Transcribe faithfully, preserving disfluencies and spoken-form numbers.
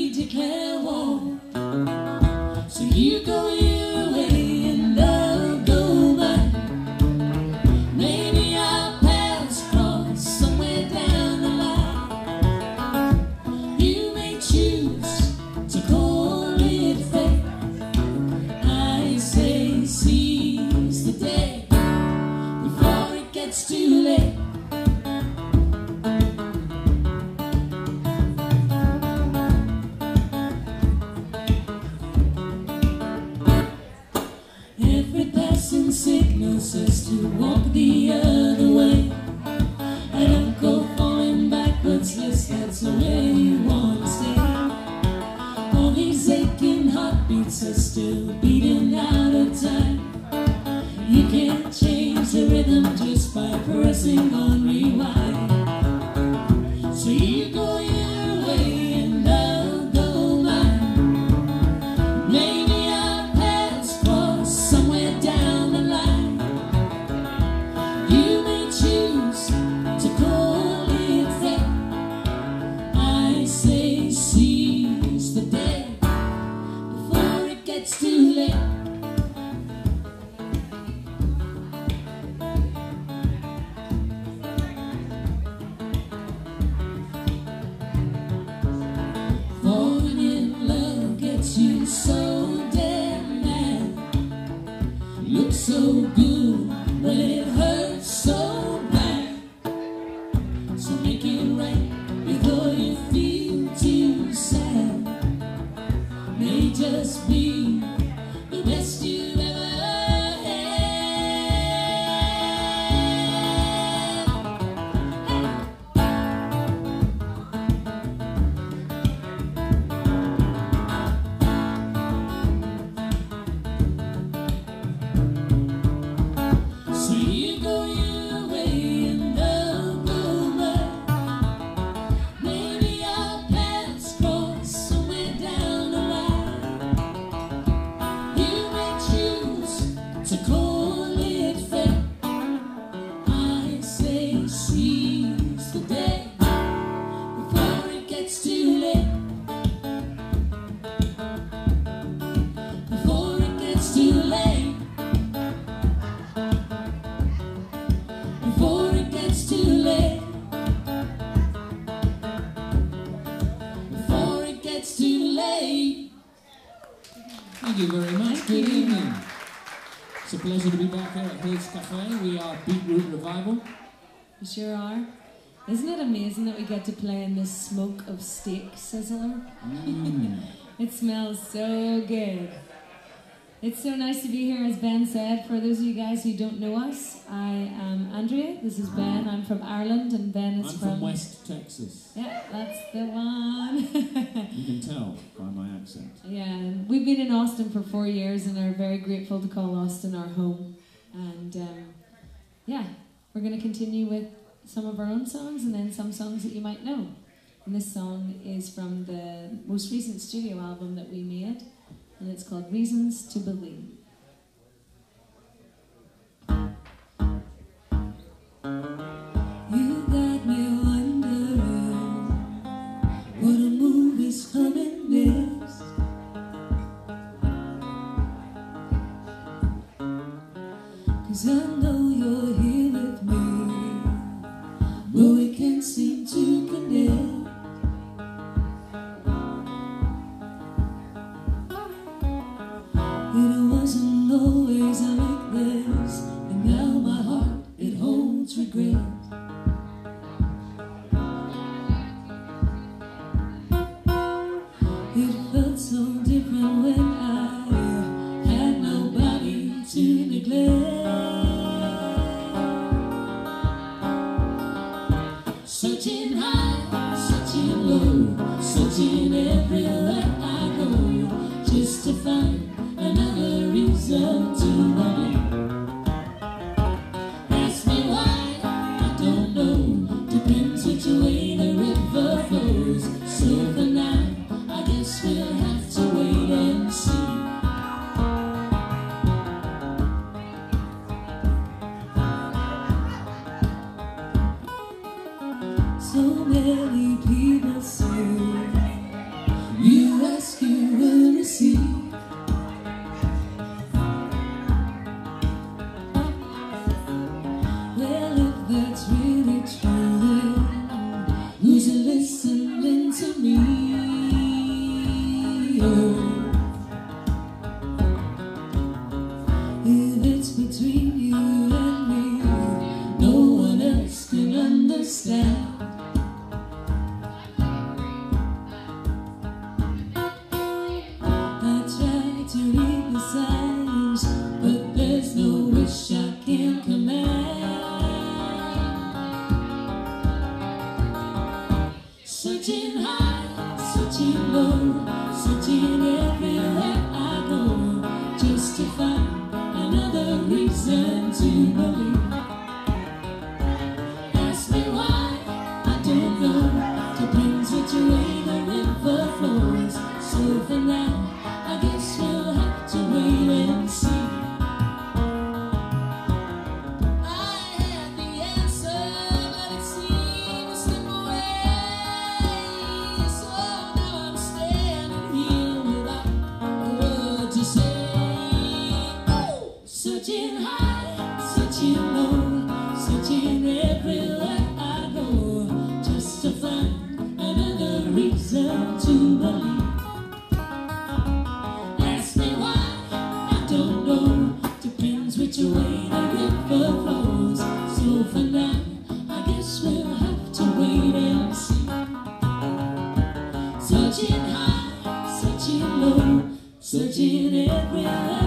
we declare war. So you go your way and I'll go mine. Maybe our paths cross somewhere down the line. You may choose to call it fate. I say seize the day before it gets too late. Signal says to walk the other way. I don't go falling backwards, yes, that's the way you want to stay. All these aching heartbeats are still beating out of time. You can't change the rhythm just by pressing on rewind. So you go your way and I'll go mine. Maybe our paths cross somewhere down. Choose to call it fate. I say seize the day before it gets too late. Falling in love gets you so damn mad. Looks so good when it hurts so. So make it right before you feel too sad. May just be the best you've ever had. So you go your way and I'll go. To call it fate. I say seize the day before it gets too late. Before it gets too late. Before it gets too late. Before it gets too late. Thank you very much. Good evening. It's a pleasure to be back here at Hill's Cafe. We are Beetroot Revival. We sure are. Isn't it amazing that we get to play in this smoke of steak sizzler? Mm. It smells so good. It's so nice to be here, as Ben said. For those of you guys who don't know us, I am Andrea. This is Ben. I'm from Ireland, and Ben is I'm from... from West Texas. Yeah, that's the one. You can tell by my accent. Yeah, we've been in Austin for four years and are very grateful to call Austin our home. And um, yeah, we're going to continue with some of our own songs and then some songs that you might know. And this song is from the most recent studio album that we made, and it's called Reasons to Believe. You got me wondering what a movie's coming next. 'Cause I know you're here with me, but we can't seem to connect. It wasn't always like this, and now my heart, it holds regret. It felt so different when I had nobody to neglect. Searching high, searching low, searching everywhere I go, just to find another reason to searching low, searching everywhere I go, just to find another reason to believe. Ask me why, I don't know. Depends which way the river flows. So for now, I guess we'll have to wait and see. Searching high, searching low, searching everywhere I go, just to find another reason to believe. Ask me why, I don't know. Depends which way the river flows. So for now, I guess we'll have to wait and see. Searching high, searching low, searching everywhere